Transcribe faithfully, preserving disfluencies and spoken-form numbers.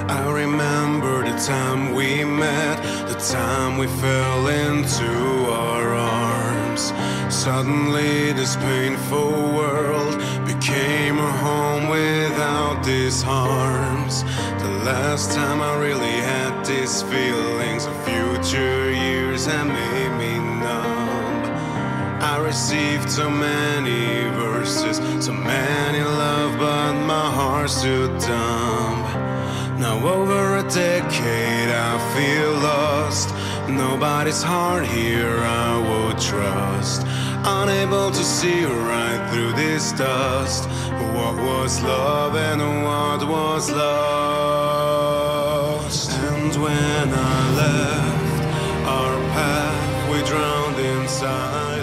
I remember the time we met, the time we fell into our arms. Suddenly this painful world became a home without these harms. The last time I really had these feelings of future years had made me numb. I received so many verses, so many love, but my heart's too dumb. Now over a decade I feel lost. Nobody's heart here I would trust. Unable to see right through this dust. What was love and what was lost? And when I left our path, we drowned inside.